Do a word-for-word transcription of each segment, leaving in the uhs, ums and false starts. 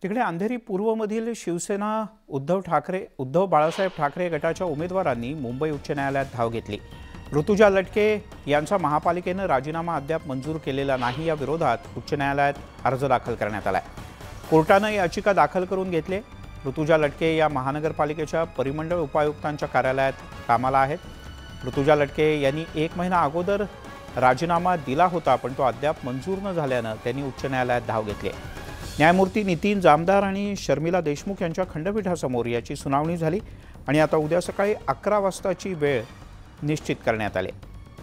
तिकडे अंधेरी पूर्वमधील शिवसेना उद्धव ठाकरे उद्धव बाळासाहेब ठाकरे गटाच्या उमेदवारांनी मुंबई उच्च न्यायालयात धाव घेतली। ऋतुजा लटके यांचा महापालिकेने राजीनामा अद्याप मंजूर केलेला नाही, या विरोधात उच्च न्यायालयात अर्ज दाखल करण्यात आलाय। कोर्टाने याचिका दाखल करून घेतली। ऋतुजा लटके या महानगरपालिकेच्या परिमंडळ उपायुक्तांच्या कार्यालयात कामाला आहेत। ऋतुजा लटके यांनी एक महिना अगोदर राजीनामा दिला होता, पण तो अद्याप मंजूर न झाल्याने त्यांनी उच्च न्यायालयात धाव घेतली। न्यायमूर्ती नितीन जामदार आणि शर्मिला देशमुख यांच्या खंडपीठासमोर याची सुनावणी झाली आणि आता उद्या सकाळी अकरा वाजताची वेळ निश्चित करण्यात आली।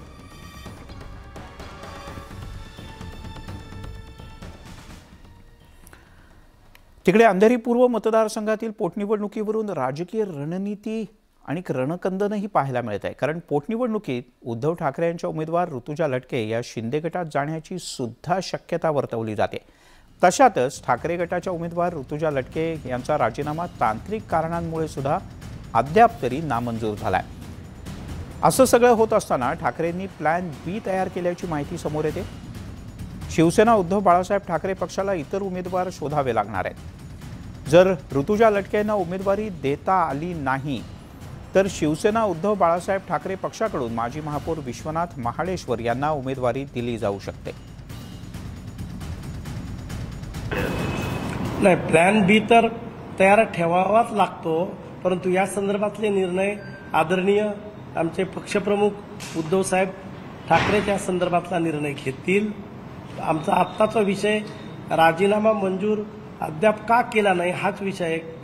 तिकडे अंधेरी पूर्व मतदारसंघातील पोटनिवडणुकीवरून राजकीय रणनीती आणि रणकंदनही पाहायला मिळत आहे, कारण पोटनिवडणुकीत उद्धव ठाकरे यांच्या उमेदवार ऋतुजा लटके या शिंदे गटात जाण्याची सुद्धा शक्यता वर्तवली जाते। तशातच ठाकरे गटाच्या उमेदवार ऋतुजा लटके यांचा राजीनामा तांत्रिक कारणांमुळे सुद्धा अद्याप तरी नामंजूर झालाय। असं सगळं होत असताना ठाकरेंनी प्लॅन बी तयार केल्याची माहिती समोर येते। शिवसेना उद्धव बाळासाहेब ठाकरे पक्षाला इतर उमेदवार शोधावे लागणार आहेत। जर ऋतुजा लटके यांना उमेदवारी देता आली नाही तर शिवसेना उद्धव बाळासाहेब ठाकरे पक्षाकडून माजी महापौर विश्वनाथ महाडेश्वर यांना उमेदवारी दिली जाऊ शकते। नाही, प्लॅन बी तर तयार ठेवावाच लागतो, परंतु या संदर्भातले निर्णय आदरणीय आमचे पक्षप्रमुख उद्धव साहेब ठाकरेच्या संदर्भातला निर्णय घेतील। आमचा आत्ताचा विषय राजीनामा मंजूर अद्याप का केला नाही हाच विषय